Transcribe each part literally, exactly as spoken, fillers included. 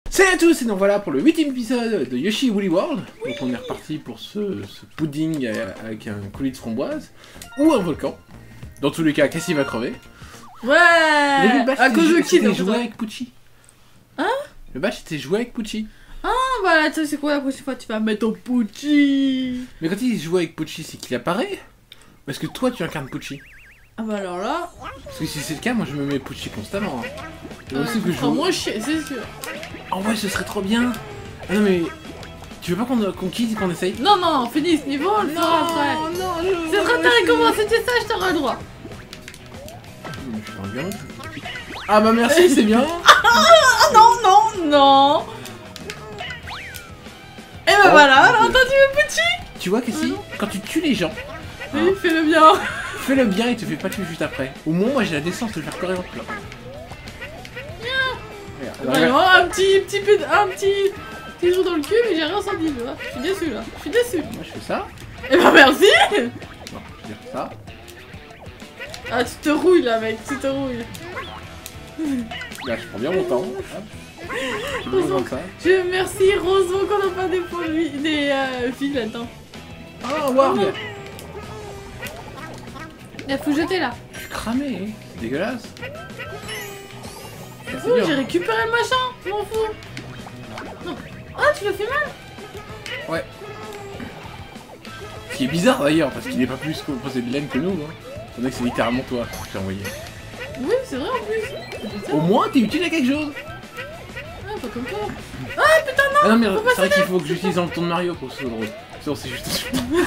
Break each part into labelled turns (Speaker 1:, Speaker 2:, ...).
Speaker 1: Salut à tous, et donc voilà pour le huitième épisode de Yoshi Woolly World. Oui. Donc on est reparti pour ce, ce pudding avec un coulis de framboise ou un volcan. Dans tous les cas, Cassie va crever.
Speaker 2: Ouais. À cause de qui?
Speaker 1: C'était joué avec Pucci.
Speaker 2: Hein?
Speaker 1: Le batch était joué avec Pucci.
Speaker 2: Ah bah tu sais quoi, la prochaine fois tu vas mettre ton Pucci.
Speaker 1: Mais quand il joue avec Pucci, c'est qu'il apparaît? Parce que toi tu incarnes Pucci.
Speaker 2: Ah bah alors là...
Speaker 1: Parce que si c'est le cas, moi je me mets Pucci constamment. Hein.
Speaker 2: Euh,
Speaker 1: aussi que je
Speaker 2: joue... moins chier, c'est sûr.
Speaker 1: En vrai, ce serait trop bien. Ah non mais... Tu veux pas qu'on qu'on quitte et qu'on essaye?
Speaker 2: Non, non, on finit ce niveau, on le fera après.
Speaker 1: Non, non, je...
Speaker 2: C'est trop tard, comment c'était ça, je t'aurai le droit.
Speaker 1: Ah bah merci, c'est bien.
Speaker 2: Ah non, non, non. Et bah oh, voilà, alors attends, tu veux Pucci?
Speaker 1: Tu vois Cassie, ah, quand tu tues les gens...
Speaker 2: Oui, hein, fais le bien.
Speaker 1: Fais le bien et te fais pas tuer juste après. Au moins, moi j'ai la décence de le faire courir en plein.
Speaker 2: Vraiment, un petit, petit peu, un petit, petit jour dans le cul, mais j'ai rien senti, tu vois. Je suis déçu là, je suis déçu.
Speaker 1: Moi je fais ça.
Speaker 2: Et bah merci.
Speaker 1: Non, je vais faire ça.
Speaker 2: Ah, tu te rouilles là, mec, tu te rouilles.
Speaker 1: Là, je prends bien mon temps.
Speaker 2: Heureusement, je merci, heureusement qu'on n'a pas des points de vie, des euh, fils là-dedans.
Speaker 1: Oh, Warg.
Speaker 2: Il faut jeter là.
Speaker 1: Je suis cramé, hein. C'est dégueulasse.
Speaker 2: Oh, j'ai récupéré le machin, je m'en fous. Non. Oh, tu le fais mal.
Speaker 1: Ouais. Ce qui est bizarre d'ailleurs, parce qu'il n'est pas plus composé de laine que nous. Hein. T'en as que c'est littéralement toi que j'ai envoyé.
Speaker 2: Oui, c'est vrai en plus.
Speaker 1: Au moins, t'es utile à quelque chose.
Speaker 2: Ah, pas comme toi. Ah, putain, non.
Speaker 1: Ah non, mais c'est vrai qu'il faut que j'utilise un bouton de Mario pour que ce soit drôle. Sinon, c'est juste...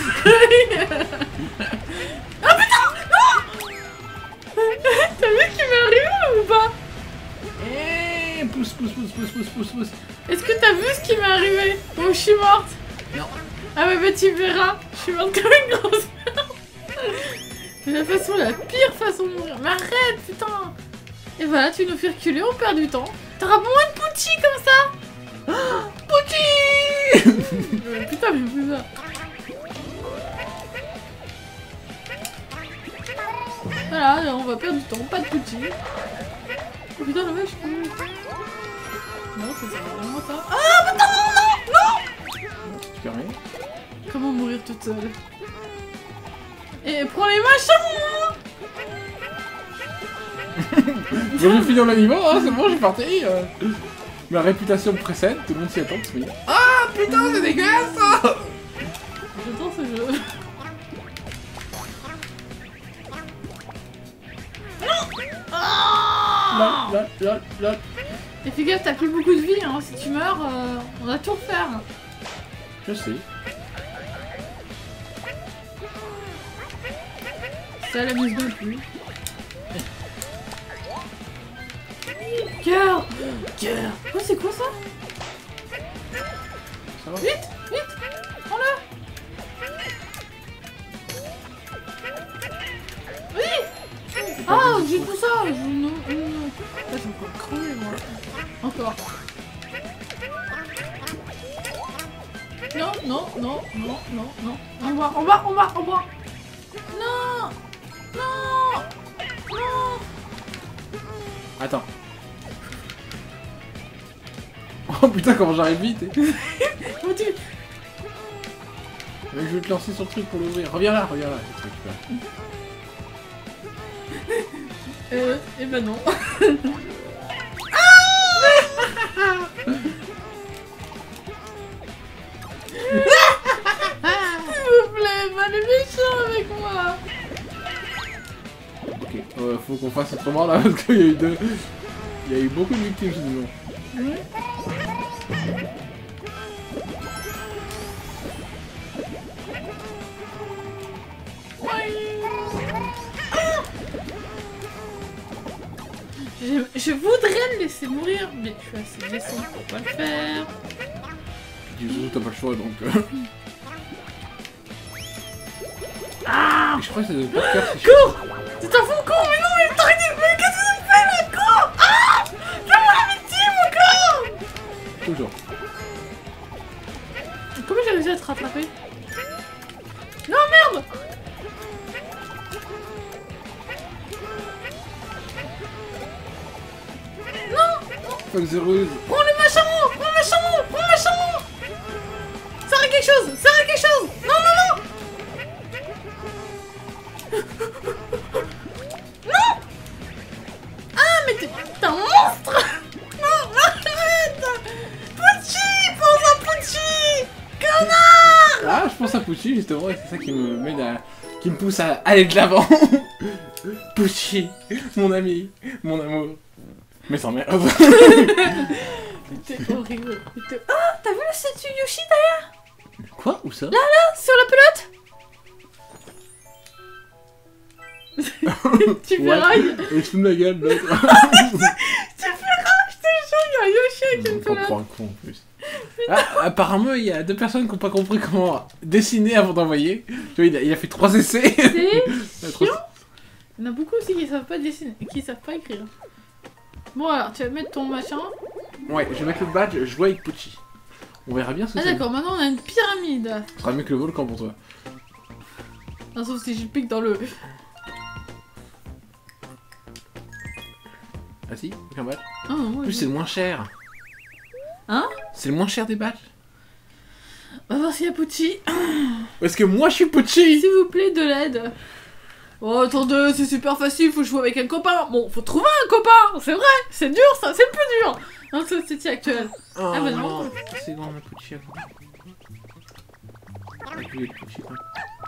Speaker 2: Ah, putain, non. T'as vu ce qui m'est arrivé ou pas?
Speaker 1: Eh, pousse, pousse, pousse, pousse, pousse, pousse, pousse.
Speaker 2: Est-ce que t'as vu ce qui m'est arrivé? Bon, je suis morte.
Speaker 1: Non.
Speaker 2: Ah bah, bah tu verras. Je suis morte comme une grosse merde. C'est la façon, la pire façon de mourir. Mais arrête, putain. Et voilà, tu nous fais reculer, on perd du temps. T'auras moins de Pucci comme ça.
Speaker 1: Oh, Pucci.
Speaker 2: Putain, mais plus ça. Voilà, on va perdre du temps, pas de Pucci. Oh putain, la vache. Non, ça sert vraiment à ça. Ah putain, non, non, non.
Speaker 1: Tu permets?
Speaker 2: Comment mourir toute seule? Et prends les machins.
Speaker 1: J'ai vu finir le niveau, hein, c'est bon, j'ai parti. Euh... Ma réputation précède, tout le monde s'y attend. Mais... Ah putain, c'est dégueulasse ça.
Speaker 2: J'adore ce jeu.
Speaker 1: Là, là, là, là.
Speaker 2: Et fais gaffe, t'as plus beaucoup de vie, hein. Si tu meurs, euh, on va tout refaire.
Speaker 1: Je sais.
Speaker 2: Ça l'amuse de plus. Cœur. Cœur. Oh, c'est quoi ça?
Speaker 1: Ça va?
Speaker 2: Vite, vite. Prends-le. Oui. Ah, j'ai tout ça. Je... Non, non. Ah, j'ai encore crevé, moi. Encore. Non, non, non, non, non, non. On va, on va, on va, on va. Non. Non. Non.
Speaker 1: Attends. Oh putain, comment j'arrive vite.
Speaker 2: Comment tu...
Speaker 1: Mais je vais te lancer sur le truc pour l'ouvrir. Reviens là, reviens là. Le truc, là.
Speaker 2: Euh, et bah non. S'il vous plaît, va les méchants avec moi.
Speaker 1: Ok, euh, faut qu'on fasse autrement là parce qu'il y a eu deux... Il y a eu beaucoup de victimes sinon.
Speaker 2: Mmh. Je, je voudrais le laisser mourir, mais je suis assez blessée pour pas le faire.
Speaker 1: Du coup, t'as pas le choix donc. Euh...
Speaker 2: Ah,
Speaker 1: je crois que ça doit pas faire si
Speaker 2: cours. Tu t'en fous, cours. Mais non, mais t'arrêtes de... Mais qu'est-ce que tu fais là? Cours. Ah, je vais mourir la victime encore.
Speaker 1: Toujours.
Speaker 2: Comment j'ai réussi à te rattraper? Non, merde.
Speaker 1: Fox Zero.
Speaker 2: Prends le machin.
Speaker 1: pense à Pucci justement et c'est ça qui me mène à... qui me pousse à aller de l'avant. Pucci, mon ami, mon amour. Mais sans merde.
Speaker 2: T'es horrible. T'es- Ah, t'as vu la statue Yoshi derrière?
Speaker 1: Quoi? Où ça?
Speaker 2: Là, là, sur la pelote. Tu
Speaker 1: Ouais.
Speaker 2: ferrailles.
Speaker 1: Il se fout de ma gueule l'autre.
Speaker 2: Tu ferrailles, je te jure, il y a un Yoshi avec une
Speaker 1: On
Speaker 2: pelote.
Speaker 1: prend un con en plus. Ah, apparemment, il y a deux personnes qui n'ont pas compris comment dessiner avant d'envoyer. Tu vois, il a, il a fait trois essais.
Speaker 2: C'est
Speaker 1: Il a trop-
Speaker 2: chiant. Il y en a beaucoup aussi qui savent pas dessiner, qui savent pas écrire. Bon alors, tu vas mettre ton machin.
Speaker 1: Ouais, je vais mettre le badge, je joue avec Pucci. On verra bien ce que
Speaker 2: Ah
Speaker 1: c'est.
Speaker 2: d'accord, maintenant on a une pyramide.
Speaker 1: Ce sera mieux que le volcan pour toi.
Speaker 2: Non, sauf si je pique dans le...
Speaker 1: Ah si, aucun badge.
Speaker 2: Ah non,
Speaker 1: En
Speaker 2: moi,
Speaker 1: plus,
Speaker 2: je-
Speaker 1: c'est le moins cher.
Speaker 2: Hein?
Speaker 1: C'est le moins cher des badges.
Speaker 2: On va voir s'il y a Pucci.
Speaker 1: Parce que moi, je suis Pucci.
Speaker 2: S'il vous plaît, de l'aide. Oh, attendez, c'est super facile, faut jouer avec un copain. Bon, faut trouver un copain, c'est vrai, c'est dur ça, c'est le plus dur. Dans ce City actuel.
Speaker 1: Oh
Speaker 2: Ah, bah non.
Speaker 1: non, c'est grand, on a Pucci à côté. Ah, je vais le Pucci, quoi.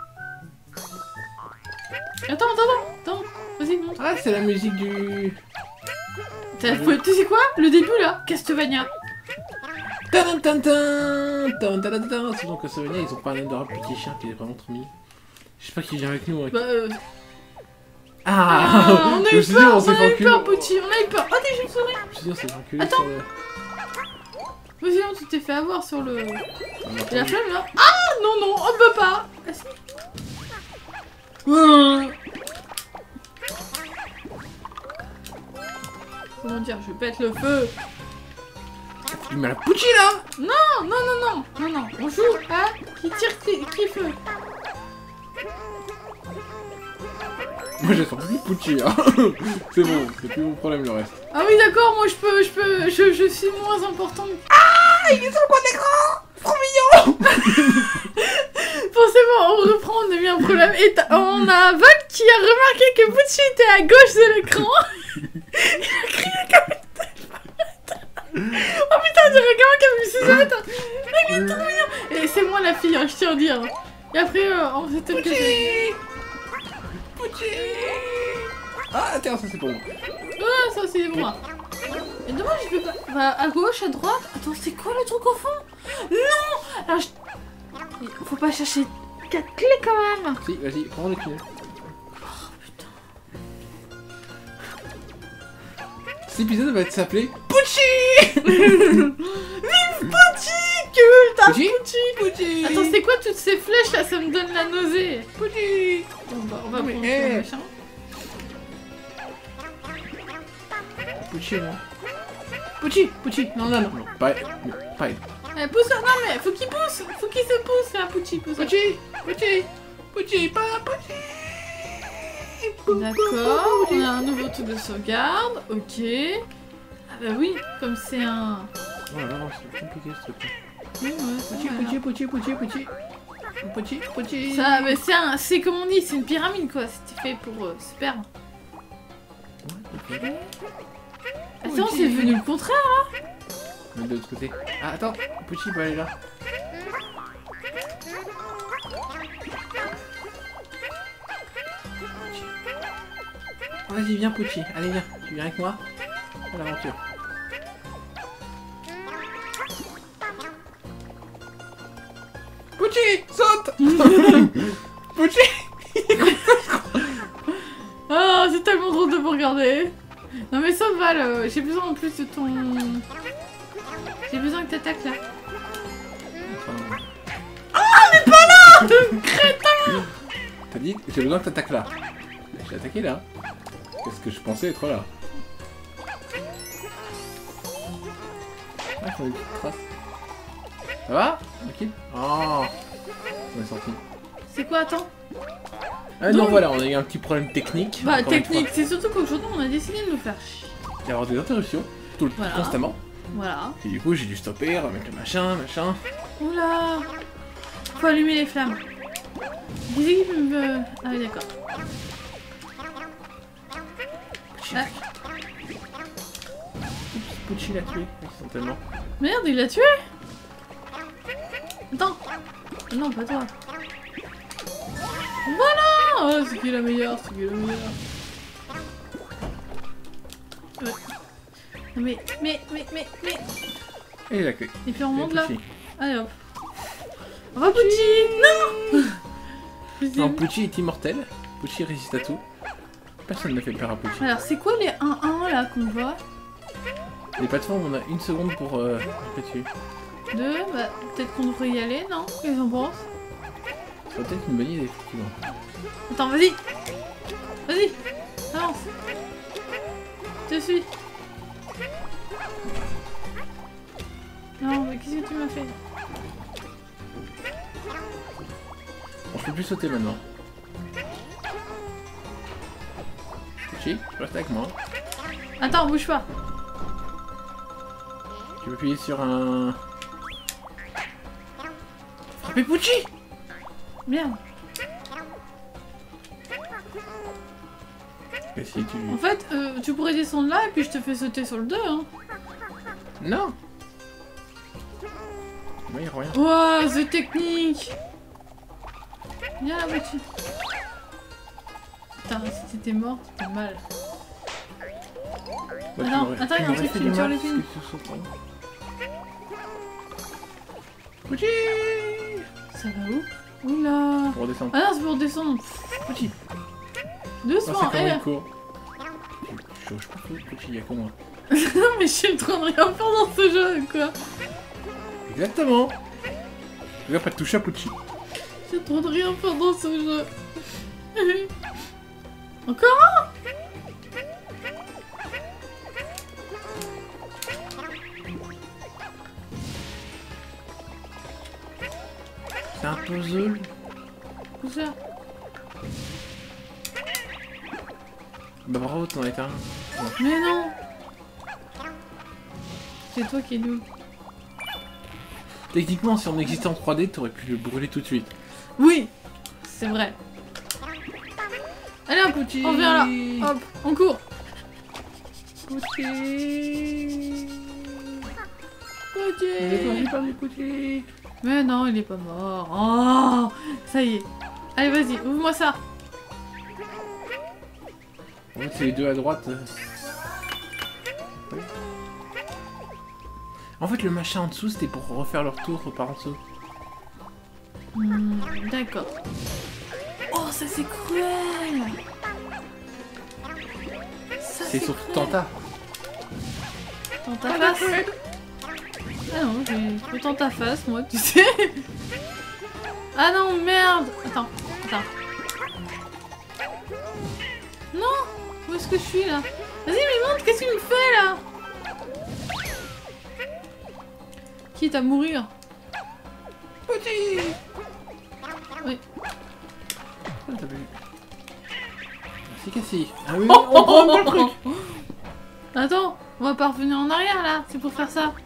Speaker 2: Attends, attends, attends, vas-y, montre.
Speaker 1: Ah, c'est la musique du...
Speaker 2: T'as- faut- Tu sais quoi? Le début là, Castlevania.
Speaker 1: Tan tan tan tan tan tan tan. C'est donc que Castlevania, ils ont pas un adorable petit chien qui est vraiment trop mignon. Je sais pas qui vient avec nous. Avec...
Speaker 2: Bah, euh...
Speaker 1: Ah,
Speaker 2: ah, on a
Speaker 1: je
Speaker 2: eu
Speaker 1: me suis dit,
Speaker 2: peur,
Speaker 1: on
Speaker 2: on
Speaker 1: s'est
Speaker 2: a
Speaker 1: fait
Speaker 2: eu
Speaker 1: enculer.
Speaker 2: peur, Pucci, on a eu peur. Oh, des chauves-souris.
Speaker 1: Je me suis dit, on s'est fait enculer
Speaker 2: Attends.
Speaker 1: sur le...
Speaker 2: Mais sinon, tu t'es fait avoir sur le...
Speaker 1: On a
Speaker 2: Et la
Speaker 1: entendu.
Speaker 2: flamme là. Ah, non, non, on peut pas. Ah, si. Euh. Comment dire, je vais mettre le feu.
Speaker 1: Il m'a la Pucci là.
Speaker 2: Non, non, non, non, non, non, on joue à qui tire qui, qui feu.
Speaker 1: Moi j'ai senti plus Pucci hein. C'est bon, c'est plus mon problème le reste.
Speaker 2: Ah oui, d'accord, moi je peux, je peux, je, je suis moins importante. Ah,
Speaker 1: il est sur le coin de l'écran. Trop mignon.
Speaker 2: Bon, c'est bon, on reprend, on a eu un problème. Et t'as- on a Val qui a remarqué que Pucci était à gauche de l'écran. Il a crié comme une tête. Oh putain, on dirait un gamin qui a vu ses yeux. Il est trop mignon. Et c'est moi la fille, hein, je tiens à dire. Et après, euh, on s'est peut-être caché.
Speaker 1: Pucci. Ah tiens, ça c'est pour moi.
Speaker 2: Ah, ça c'est moi. Et dommage, je peux pas. Bah, à gauche, à droite. Attends, c'est quoi le truc au fond? Non. Alors, je... Faut pas chercher quatre clés quand même.
Speaker 1: Si, vas-y, prends le tunnel.
Speaker 2: Oh putain.
Speaker 1: Cet épisode va s'appeler Pucci.
Speaker 2: Vive Pucci, culte à
Speaker 1: Pucci
Speaker 2: Pucci.
Speaker 1: Pucci.
Speaker 2: Attends, c'est quoi toutes ces flèches là? Ça me donne la nausée.
Speaker 1: Pucci.
Speaker 2: Bon, bah, on va
Speaker 1: Mais,
Speaker 2: prendre
Speaker 1: eh.
Speaker 2: le machin.
Speaker 1: Pucci non. Pucci, Pucci. Non, non, non. non. Pas, pas elle.
Speaker 2: Eh, pousse, non mais faut qu'il pousse. Faut qu'il se pousse là, Pucci, pousse.
Speaker 1: Pucci, Pucci, Pucci, pas Pucci.
Speaker 2: D'accord, on a un nouveau truc de sauvegarde. Ok. Ah bah oui, comme c'est un...
Speaker 1: Oh là là, c'est compliqué ce truc.
Speaker 2: Oui, ouais, ça
Speaker 1: Pucci,
Speaker 2: a l'air.
Speaker 1: Pucci, Pucci, Pucci, Pucci. Pucci, Pucci.
Speaker 2: Ça, mais c'est un, c'est comme on dit, c'est une pyramide quoi, c'était fait pour euh, se perdre.
Speaker 1: Ouais, ok.
Speaker 2: Attends, c'est venu le contraire.
Speaker 1: Mais de l'autre côté. Ah, attends, Pucci peut aller là. Vas-y, viens, Pucci. Allez, viens. Tu viens avec moi à l'aventure. Pucci, saute. Pucci.
Speaker 2: Oh, c'est tellement drôle de vous regarder. Non mais ça Val, euh, j'ai besoin en plus de ton... J'ai besoin que t'attaques là.
Speaker 1: Ah,
Speaker 2: mais pas là. Crétin.
Speaker 1: T'as dit, j'ai besoin que t'attaques là. J'ai attaqué là. Qu'est-ce que je pensais être là? Ah, faut une petite trace. Ça va? Tranquille? Oh, on est sorti.
Speaker 2: C'est quoi, attends?
Speaker 1: Ah non,
Speaker 2: Donc-
Speaker 1: voilà, on a eu un petit problème technique.
Speaker 2: Bah
Speaker 1: encore une
Speaker 2: technique, c'est surtout qu'aujourd'hui on a décidé de nous faire chier.
Speaker 1: fois. Il y avoir des interruptions, tout le
Speaker 2: Voilà.
Speaker 1: constamment.
Speaker 2: Voilà.
Speaker 1: Et du coup, j'ai dû stopper, remettre le machin, machin.
Speaker 2: Oula. Faut allumer les flammes. Des équipes me... Ah oui d'accord.
Speaker 1: Pucci,
Speaker 2: Ah.
Speaker 1: Pucci l'a tué, accidentellement.
Speaker 2: Merde, il l'a tué. Attends. Non, pas toi. Voilà. Oh, c'est qui la meilleure, c'est qui la meilleure. Ouais. Non mais, mais, mais, mais, mais...
Speaker 1: Et la clé.
Speaker 2: Et puis on monte là.
Speaker 1: Pucci.
Speaker 2: Allez hop. On va Pucci. Non.
Speaker 1: Non, Pucci est immortel. Pucci résiste à tout. Personne ne fait peur à Pucci.
Speaker 2: Alors c'est quoi les un un là qu'on voit?
Speaker 1: Les plateformes, on a une seconde pour euh, dessus.
Speaker 2: Deux, bah peut-être qu'on devrait y aller, non? Qu'est-ce qu'on pense?
Speaker 1: C'est peut-être une bonne idée, effectivement.
Speaker 2: Attends, vas-y. Vas-y. Avance. Je te suis. Non, mais qu'est-ce que tu m'as fait?
Speaker 1: Bon, je peux plus sauter maintenant. Pucci, tu restes avec moi.
Speaker 2: Attends, bouge pas.
Speaker 1: Tu peux appuyer sur un... Frapper Pucci!
Speaker 2: Merde.
Speaker 1: Et si tu...
Speaker 2: En fait, euh, tu pourrais descendre là et puis je te fais sauter sur le deux, hein.
Speaker 1: Non! Moi, il rien.
Speaker 2: Ouah, c'est technique. Viens là, Pucci. Putain, si t'étais mort, t'as mal.
Speaker 1: Bah, tu
Speaker 2: Attends,
Speaker 1: m'aurais-
Speaker 2: attends,
Speaker 1: tu
Speaker 2: il y a un
Speaker 1: m'aurais
Speaker 2: truc
Speaker 1: fait
Speaker 2: qui
Speaker 1: du
Speaker 2: me tire
Speaker 1: mal,
Speaker 2: les
Speaker 1: parce
Speaker 2: films.
Speaker 1: que tu sautes pas. Pucci!
Speaker 2: Ça va où? Oula.
Speaker 1: Pour redescendre.
Speaker 2: Ah non, c'est pour descendre.
Speaker 1: Pucci!
Speaker 2: Doucement,
Speaker 1: Ah, c'est
Speaker 2: eh.
Speaker 1: comme il court. Je je pas fait Pucci, il y a que moi.
Speaker 2: Non, mais je suis en train de rien faire dans ce jeu, quoi.
Speaker 1: Exactement! Je vais pas te toucher à Pucci.
Speaker 2: J'ai trop de rien faire dans ce jeu. Encore un?
Speaker 1: C'est un puzzle.
Speaker 2: Où ça?
Speaker 1: Bah bravo, t'en as été un.
Speaker 2: Mais non. C'est toi qui es nul.
Speaker 1: Techniquement, si on existait en trois D, t'aurais pu le brûler tout de suite.
Speaker 2: Oui, c'est vrai. Allez hop,
Speaker 1: Pucci!
Speaker 2: on vient là. Hop, on court.
Speaker 1: Pucci!
Speaker 2: Pucci.
Speaker 1: J'ai perdu Pucci!
Speaker 2: Mais non, il est pas mort. Oh, ça y est. Allez, vas-y, ouvre-moi ça.
Speaker 1: En fait, c'est les deux à droite. Oui. En fait, le machin en dessous, c'était pour refaire leur tour par en dessous.
Speaker 2: Hmm, d'accord. Oh, ça c'est cruel. Ça
Speaker 1: C'est sur
Speaker 2: cruel.
Speaker 1: Tanta.
Speaker 2: Dans ta face. Ah non, j'ai autant ta face, moi, tu sais. Ah non, merde. Attends, attends. Non. Où est-ce que je suis là? Vas-y, mais montre, qu'est-ce qu'il me fait là? Quitte à mourir.
Speaker 1: Pucci!
Speaker 2: Oui.
Speaker 1: Ah, t'as vu. C'est cassé. Ah oui, on prend pas le truc.
Speaker 2: Attends, on va pas revenir en arrière là, c'est pour faire ça.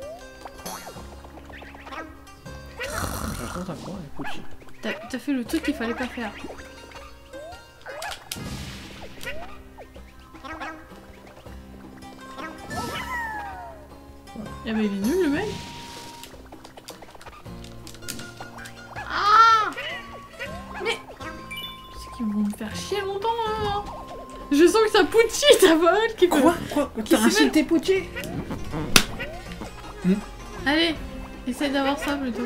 Speaker 1: Je raconte un point avec Pucci.
Speaker 2: T'as t'as fait le truc qu'il fallait pas faire. Eh ben il est nul le mec. Ah! Mais c'est qu'ils vont me faire chier longtemps hein. Je sens que ça Pucci ta vol qui peut...
Speaker 1: Quoi? Quoi?
Speaker 2: Qui
Speaker 1: T'as
Speaker 2: s'y met-
Speaker 1: insulté Pucci?
Speaker 2: Allez, essaye d'avoir ça plutôt.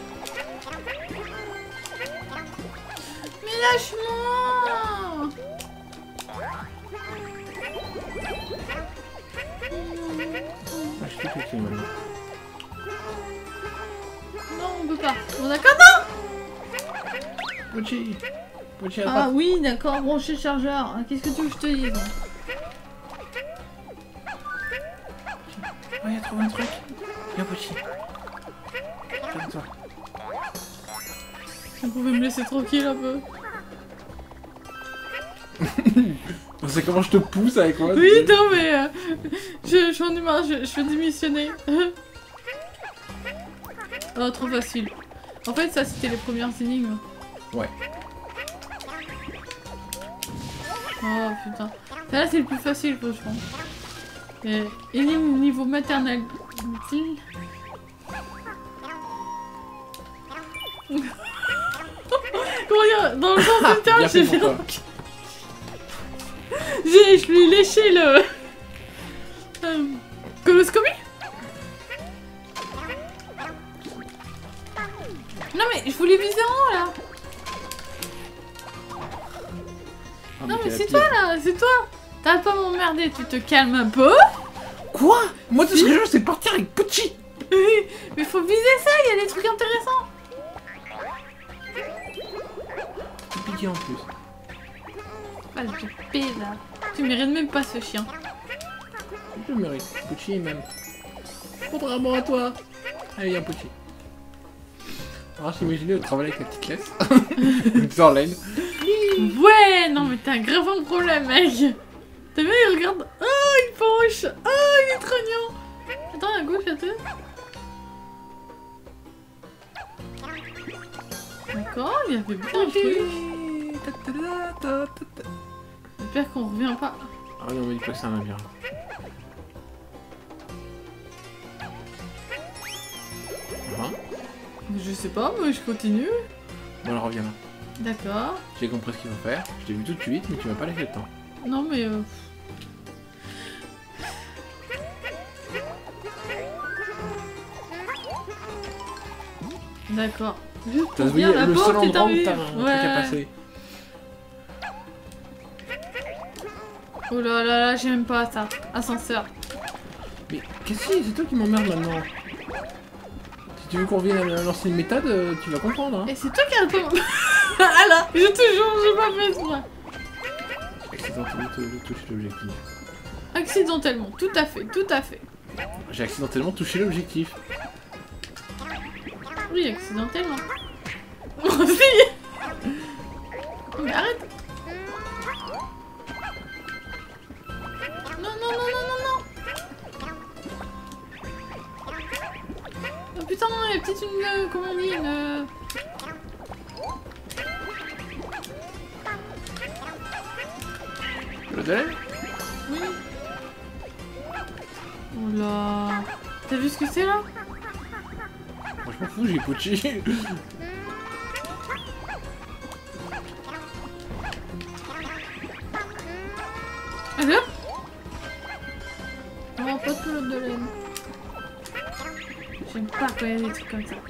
Speaker 2: Mais lâche-moi!
Speaker 1: Ah, je sais Pucci maintenant.
Speaker 2: Non, on peut pas. Bon d'accord, non!
Speaker 1: Pucci! Pucci,
Speaker 2: Ah
Speaker 1: attrape.
Speaker 2: oui, d'accord, brancher le chargeur. Qu'est-ce que tu veux que je te dise?
Speaker 1: Oh, il a trouvé un truc. Viens, Pucci. Calme-toi.
Speaker 2: Vous pouvez me laisser tranquille un peu?
Speaker 1: C'est comment je te pousse avec moi.
Speaker 2: Oui, non mais... euh, je, j'en ai marre, je, je vais démissionner. Oh, trop facile. En fait, ça, c'était les premières énigmes.
Speaker 1: Ouais.
Speaker 2: Oh, putain. Ça, là, c'est le plus facile, franchement. Et, énigme niveau maternel. Comment dire, dans le sens du terme,
Speaker 1: Bien
Speaker 2: j'ai
Speaker 1: fait
Speaker 2: fait
Speaker 1: pour
Speaker 2: un... J'ai, je lui ai léché le... Euh, coloscopie. Non mais, je voulais viser en haut, là.
Speaker 1: Ah,
Speaker 2: Non mais
Speaker 1: quelle
Speaker 2: c'est
Speaker 1: pire.
Speaker 2: toi, là, c'est toi. T'as pas m'emmerder, tu te calmes un peu.
Speaker 1: Quoi? Moi, tout ce que je veux, c'est partir avec Pucci.
Speaker 2: Mais faut viser ça, il y a des trucs intéressants.
Speaker 1: C'est piqué en plus.
Speaker 2: Ah, le P là. Tu mérites même pas ce chien.
Speaker 1: Je le mérite. Pucci même. Contrairement à toi. Allez, viens, Pucci. Alors, j'imaginais au travail avec la petite laisse. Sans laine.
Speaker 2: Ouais, non mais t'as grave un problème, mec. T'as vu, il regarde. Oh, il penche. Oh, il est trop mignon. Attends, à gauche, à deux. D'accord, il y avait bien un truc. J'espère qu'on revient pas.
Speaker 1: Ah non, mais dis pas que c'est un labyrinthe. Hein?
Speaker 2: Je sais pas, moi je continue.
Speaker 1: Bon, alors reviens là.
Speaker 2: D'accord.
Speaker 1: J'ai compris ce qu'il faut faire. Je t'ai vu tout de suite, mais tu m'as pas laissé le temps.
Speaker 2: Non mais... Euh... D'accord. Juste
Speaker 1: T'as
Speaker 2: pour
Speaker 1: vu
Speaker 2: dire, la
Speaker 1: le seul
Speaker 2: porte est
Speaker 1: endroit où
Speaker 2: arrivée.
Speaker 1: t'as un truc à
Speaker 2: Ouais.
Speaker 1: passer.
Speaker 2: Oh là là là, j'aime pas ça. Ascenseur.
Speaker 1: Mais qu'est-ce que c'est? C'est toi qui m'emmerde maintenant. Si tu veux qu'on revienne à l'ancienne méthode, euh, tu vas comprendre. Hein.
Speaker 2: Et c'est toi qui as le temps. Ah là, je te jure, j'ai pas fait ça.
Speaker 1: Accidentellement tou- touché l'objectif.
Speaker 2: Accidentellement, tout à fait, tout à fait.
Speaker 1: J'ai accidentellement touché l'objectif.
Speaker 2: Oui, accidentellement. Moi aussi. Mais arrête. Non, non, non, non, non, non. Oh putain, il y a peut-être une... euh, comment on dit, une... euh,
Speaker 1: Le délai?
Speaker 2: Oui. Oh là. T'as vu ce que c'est là?
Speaker 1: Moi je m'en fous, j'ai Pucci.
Speaker 2: Allez hop. Non, pas de pelote de laine. J'aime pas quand il y a des trucs comme ça.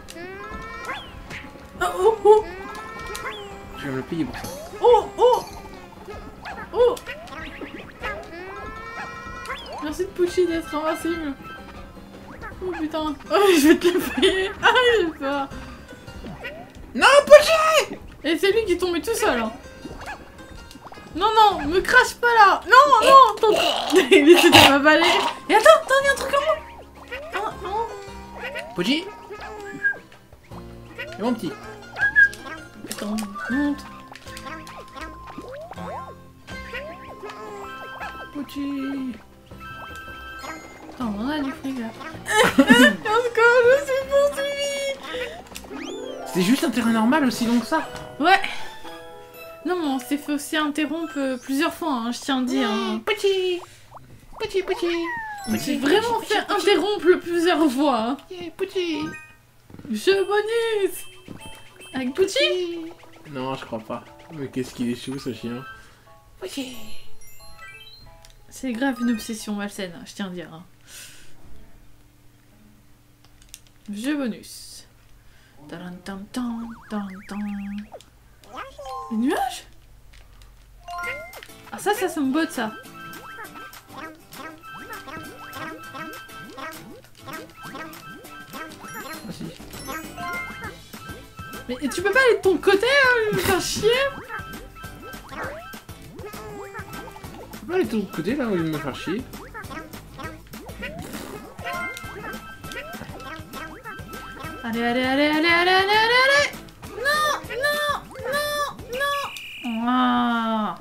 Speaker 2: Oh oh oh.
Speaker 1: Tu vas me le payer pour ça.
Speaker 2: Oh oh. Oh. Merci de Pucci d'être invincible. Oh putain. Oh, je vais te le payer. Ah, j'ai peur.
Speaker 1: Non, Pucci!
Speaker 2: Et c'est lui qui est tombé tout seul. Hein. Non, non, me crache pas là. Non, non, attends. Il essaie de m'avaler. Et attends, attends, il y a un truc en moi. Ah, non.
Speaker 1: Pucci? Et mon petit.
Speaker 2: Attends, monte.
Speaker 1: Pucci.
Speaker 2: Attends, on a du fric là. Parce que je suis poursuivi.
Speaker 1: C'était juste un terrain normal aussi long que ça.
Speaker 2: Ouais. Non, mais on s'est fait aussi interrompre euh, plusieurs fois, hein, je tiens à dire. Hein.
Speaker 1: Pucci. Pucci, Pucci.
Speaker 2: On s'est vraiment fait interrompre plusieurs fois. Hein.
Speaker 1: Yeah, Pucci.
Speaker 2: Jeu bonus. Avec Pucci.
Speaker 1: Non, je crois pas. Mais qu'est-ce qu'il est chou ce chien. Pucci.
Speaker 2: C'est grave une obsession malsaine, je tiens à dire. Hein. Jeu bonus. Tan, tan, tan, tan, tan. Les nuages? Ah ça, ça, ça me botte ça.
Speaker 1: Ah si.
Speaker 2: Mais tu peux pas aller de ton côté, hein, me faire chier.
Speaker 1: Je peux aller de l'autre côté là où il me faire chier.
Speaker 2: Allez, allez, allez, allez, allez, allez, allez, allez. Non, non, non, non. Ah.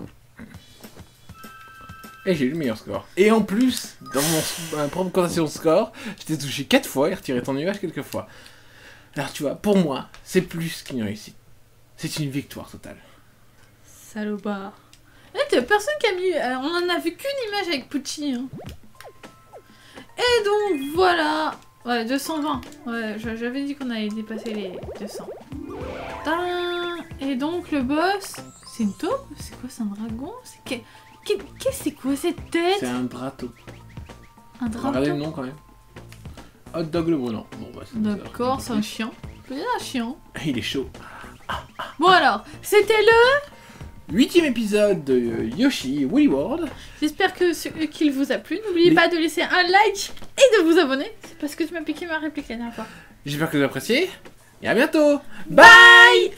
Speaker 1: Et j'ai eu le meilleur score. Et en plus, dans mon ma propre cotation de score, je t'ai touché quatre fois et retiré ton nuage quelques fois. Alors tu vois, pour moi, c'est plus qu'une réussite. C'est une victoire totale.
Speaker 2: Salopard. Eh, t'as personne qui a mis... euh, on en a vu qu'une image avec Pucci. Hein. Et donc, voilà. Ouais, deux cent vingt. Ouais, j'avais dit qu'on allait dépasser les deux cents. Tin. Et donc le boss, c'est une taupe? C'est quoi, c'est un dragon? C'est que... que- Qu'est-ce c'est quoi cette tête?
Speaker 1: C'est un drato.
Speaker 2: Un
Speaker 1: Regardez le
Speaker 2: dragon.
Speaker 1: nom quand même. Hot Dog le Brunant. Bon, bah, c'est
Speaker 2: D'accord, c'est un chien. C'est un chien.
Speaker 1: Il est chaud.
Speaker 2: Bon alors, c'était le...
Speaker 1: Huitième épisode de Yoshi Woolly World.
Speaker 2: J'espère que ce- qu'il vous a plu. N'oubliez
Speaker 1: Les-
Speaker 2: pas de laisser un like et de vous abonner. C'est parce que tu m'as piqué ma réplique la dernière fois.
Speaker 1: J'espère que vous appréciez. Et à bientôt. Bye.